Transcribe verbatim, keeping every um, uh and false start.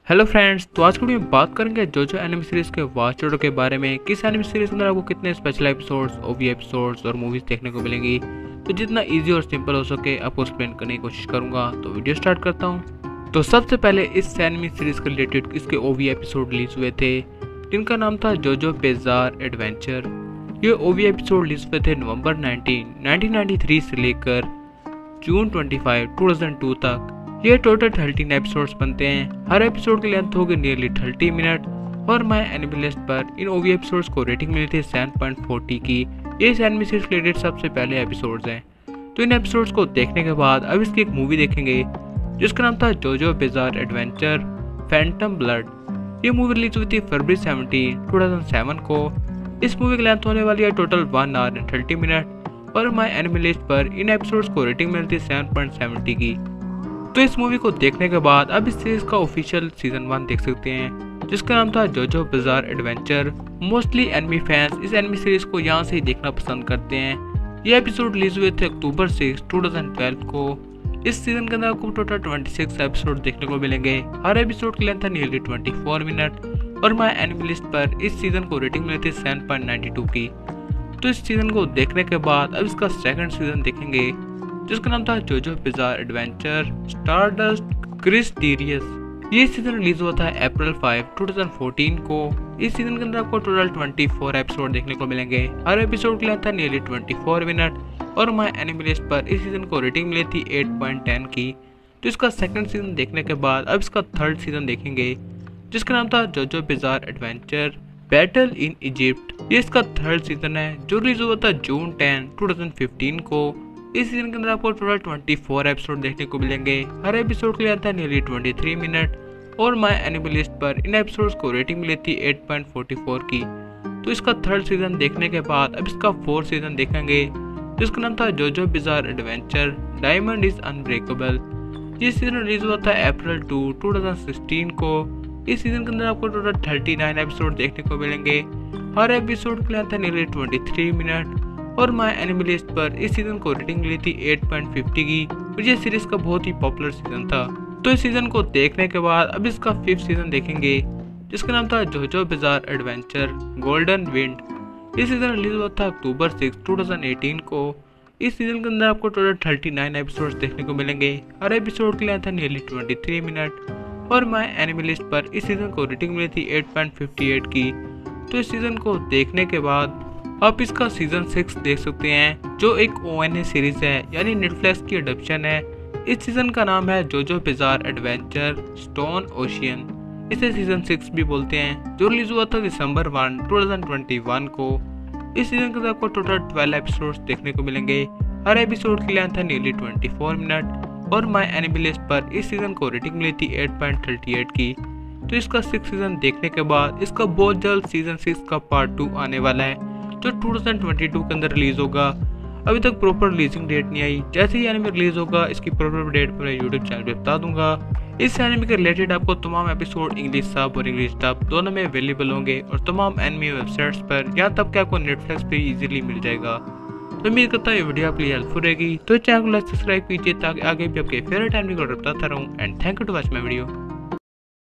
Hello friends, तो आज की वीडियो में बात करेंगे जोजो एनिमे सीरीज के वॉच ऑर्डर के बारे में। किस एनिमे सीरीज के अंदर आपको कितने स्पेशल एपिसोड्स, ओवी एपिसोड्स और मूवीज देखने को मिलेंगी। तो जितना इजी और सिंपल हो सके आपको एक्सप्लेन करने की कोशिश करूंगा। तो वीडियो स्टार्ट करता हूं। तो सबसे पहले इस एनिमे सीरीज के रिलेटेड इसके ओवी एपिसोड रिलीज हुए थे, जिनका नाम था जोजो बिज़ार एडवेंचर। ये ओवी एपिसोड रिलीज हुए थे November nineteen nineteen ninety three से लेकर June twenty five two thousand two तक। ये टोटल थर्टीन एपिसोड्स बनते हैं। हर एपिसोड की लेंथ होगी नियरली थर्टी मिनट और माय एनिमे लिस्ट पर इन ओवी एपिसोड्स को रेटिंग मिली थी सेवन पॉइंट फोर की। ये इस एनिमे सीरीज रिलेटेड सबसे पहले एपिसोड्स हैं। तो इन एपिसोड्स को देखने के बाद अब इसकी एक मूवी देखेंगे जिसका नाम था JoJo bizarre adventure phantom blood. ये मूवी रिलीज हुई थी February seventeen two thousand seven को। इस मूवी की लेंथ होने वाली है total one hour and thirty minute और माय एनिमे लिस्ट पर इन एपिसोड्स को रेटिंग मिली थी सेवन पॉइंट सेवन की। तो इस मूवी को देखने के बाद अब इस सीरीज का ऑफिशियल सीजन वन देख सकते हैं जिसका नाम था JoJo bizarre adventure. Mostly anime fans इस एनिमे सीरीज को यहाँ से ही देखना पसंद करते हैं। ये एपिसोड रिलीज हुए थे October six two thousand twelve को। इस सीजन के अंदर आपको टोटल ट्वेंटी सिक्स एपिसोड देखने को मिलेंगे। हर एपिसोड की लेंथ है नियरली ट्वेंटी फोर मिनट और माय एनिमे लिस्ट पर इस सीजन को रेटिंग मिली थी सेवन पॉइंट नाइन टू की। तो इस सीजन को देखने के बाद अब इसका सेकंड सीजन देखेंगे जिसका नाम था जोजो बिज़ार एडवेंचर स्टारडस्ट क्रिस्टीरियस। ये सीजन रिलीज हुआ था April five two thousand fourteen को। इस सीजन के अंदर आपको टोटल ट्वेंटी फोर एपिसोड देखने को मिलेंगे। हर एपिसोड की लेंथ था नियरली ट्वेंटी फोर मिनट और माय एनिमे लिस्ट पर इस सीजन को रेटिंग मिली थी एट पॉइंट टेन की। तो इसका सेकंड सीजन देखने के बाद अब इसका थर्ड सीजन देखेंगे जिसका नाम था JoJo bizarre adventure battle in Egypt. ये इसका थर्ड सीजन है जो रिलीज हुआ था June ten two thousand fifteen को। इस सीजन के अंदर आपको टोटल ट्वेंटी फोर एपिसोड देखने को मिलेंगे। हर एपिसोड के लिए आता है नियरली ट्वेंटी थ्री मिनट और माय एनिमे लिस्ट पर इन एपिसोड्स को रेटिंग मिली थी एट पॉइंट फोर फोर की। तो इसका थर्ड सीजन देखने के बाद अब इसका फोर्थ सीजन देखेंगे जिसका नाम था JoJo bizarre adventure diamond is unbreakable. ये सीजन रिलीज हुआ था April two two thousand sixteen को। इस सीजन के अंदर आपको टोटल थर्टी नाइन एपिसोड देखने को मिलेंगे। हर एपिसोड के लिए आता है नियरली ट्वेंटी थ्री मिनट और माय एनिमे लिस्ट पर इस सीजन को रेटिंग मिली थी एट पॉइंट फिफ्टी की और ये सीरीज का बहुत ही पॉपुलर सीजन था। तो इस सीजन को देखने के बाद अब इसका फिफ्थ सीजन देखेंगे जिसका नाम था JoJo bizarre adventure golden wind. ये सीजन रिलीज हुआ था October six two thousand eighteen को। इस सीजन के अंदर आपको टोटल थर्टी नाइन एपिसोड्स देखने को मिलेंगे। हर एपिसोड के लिए था नियरली ट्वेंटी थ्री मिनट और माय एनिमे लिस्ट पर इस सीजन को रेटिंग मिली थी एट पॉइंट फिफ्टी एट की। तो इस सीजन को देखने के बाद आप इसका सीजन सिक्स देख सकते हैं जो एक ओ एन ए सीरीज है, यानी नेटफ्लिक्स की अडॉप्शन है। इस सीजन का नाम है JoJo bizarre adventure stone ocean. इसे सीजन सिक्स भी बोलते हैं जो रिलीज हुआ था December one two thousand twenty one को। इस सीजन के अंदर आपको टोटल ट्वेल्व एपिसोड्स देखने को मिलेंगे। हर एपिसोड की लेंथ है नियरली ट्वेंटी फोर मिनट और माय एनिमे लिस्ट पर इस सीजन को रेटिंग मिली थी एट पॉइंट थर्टी एट की। तो इसका सिक्स सीजन देखने के बाद इसका बहुत जल्द सीजन सिक्स का पार्ट टू आने वाला है जो टू थाउजेंड ट्वेंटी टू के अंदर रिलीज होगा। अभी तक प्रॉपर रिलीजिंग डेट नहीं आई। जैसे ही एनिमे रिलीज होगा इसकी प्रॉपर डेट पर यूट्यूब चैनल पे बता दूंगा। इस एनिमे के रिलेटेड आपको तमाम एपिसोड इंग्लिश सब और इंग्लिश डब दोनों में अवेलेबल होंगे और तमाम एनिमे वेबसाइट्स पर, यहाँ तक कि आपको नेटफ्लिक्स पे इजीली मिल जाएगा। तो उम्मीद करता हूँ ये वीडियो आपके लिए हेल्पफुल रहेगी। तो चैनल को लाइक सब्सक्राइब कीजिए ताकि आगे भी आपके फेवरेट एनिमे को बताता रहूँ। And thank you to watch my video.